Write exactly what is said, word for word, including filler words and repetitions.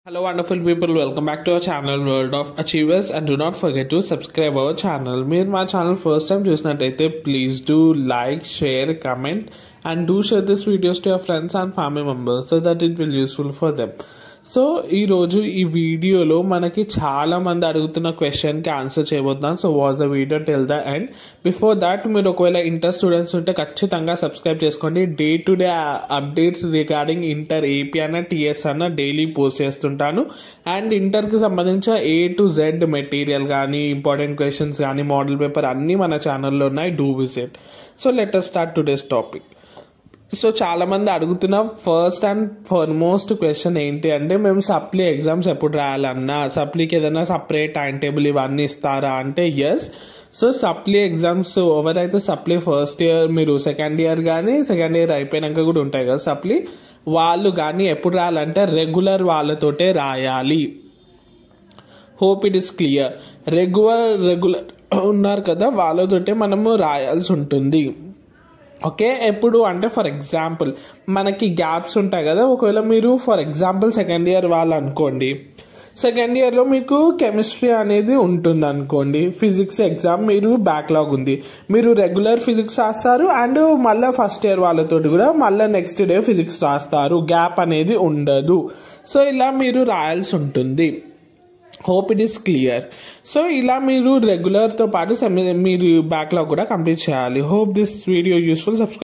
Hello wonderful people, welcome back to our channel World of Achievers and do not forget to subscribe our channel. మీరు మా channel first time చూసినట్టయితే please do like share comment and do share this videos to your friends and family members so that it will useful for them. So ఈరోజు ఈ వీడియోలో మనకి చాలా మంది అడుగుతున్న క్వశ్చన్కి ఆన్సర్ చేయబోతున్నాం. So watch the video till the end. Before that మీరు ఒకవేళ ఇంటర్ స్టూడెంట్స్ ఉంటే ఖచ్చితంగా సబ్స్క్రైబ్ చేసుకోండి. Day to day updates regarding inter AP అన్న టీఎస్ అన్న డైలీ పోస్ట్ చేస్తుంటాను. అండ్ ఇంటర్కి సంబంధించిన ఏ టు జెడ్ మెటీరియల్ కానీ ఇంపార్టెంట్ క్వశ్చన్స్ కానీ మోడల్ పేపర్ అన్నీ మన ఛానల్లో ఉన్నాయి. Do visit. So let us start today's topic. So చాలామంది అడుగుతున్న ఫస్ట్ అండ్ ఫార్మోస్ట్ క్వశ్చన్ ఏంటి అంటే, మేము సప్లీ ఎగ్జామ్స్ ఎప్పుడు రాయాలన్నా, సప్లీకి ఏదైనా సపరేట్ టైం టేబుల్ ఇవన్నీ ఇస్తారా అంటే ఎస్. సో సప్లీ ఎగ్జామ్స్ ఎవరైతే సప్లీ ఫస్ట్ ఇయర్, మీరు సెకండ్ ఇయర్ కానీ సెకండ్ ఇయర్ అయిపోయినాక కూడా ఉంటాయి కదా సప్లీ, వాళ్ళు కానీ ఎప్పుడు రాయాలంటే రెగ్యులర్ వాళ్ళతోటే రాయాలి. Hope it is clear. Regular regular ఉన్నారు కదా వాళ్ళతోటే మనము రాయాల్సి ఉంటుంది. ఓకే, ఎప్పుడు అంటే ఫర్ ఎగ్జాంపుల్ మనకి గ్యాప్స్ ఉంటాయి కదా. ఒకవేళ మీరు ఫర్ ఎగ్జాంపుల్ సెకండ్ ఇయర్ వాళ్ళు అనుకోండి, సెకండ్ ఇయర్లో మీకు కెమిస్ట్రీ అనేది ఉంటుంది అనుకోండి, ఫిజిక్స్ ఎగ్జామ్ మీరు బ్యాక్లాగ్ ఉంది, మీరు రెగ్యులర్ ఫిజిక్స్ రాస్తారు అండ్ మళ్ళీ ఫస్ట్ ఇయర్ వాళ్ళతో కూడా మళ్ళీ నెక్స్ట్ డే ఫిజిక్స్ రాస్తారు, గ్యాప్ అనేది ఉండదు. సో ఇలా మీరు రాయాల్సి ఉంటుంది. Hope it is clear. So ఇలా మీరు రెగ్యులర్తో పాటు సెమి మీరు బ్యాక్లాగ్ కూడా కంప్లీట్ చేయాలి. Hope this video useful. Subscribe.